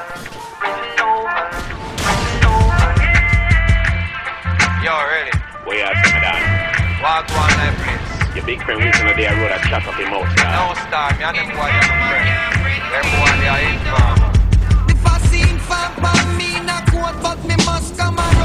Yo, ready? Where you at, Ramadan? Walk one night, please. Your big friend reaching on the road and chop up your mouth, star. No star, me and them boy, I'm a friend. Everyone they are informed. If I see him from me, not quote, but me must come around.